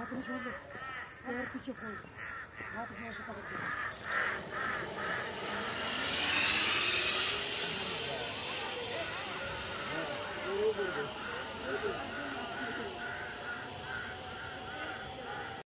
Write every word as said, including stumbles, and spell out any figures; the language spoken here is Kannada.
हाथ में छोड़ दो, पैर पीछे खोल, हाथ में ऐसे पकड़ दो।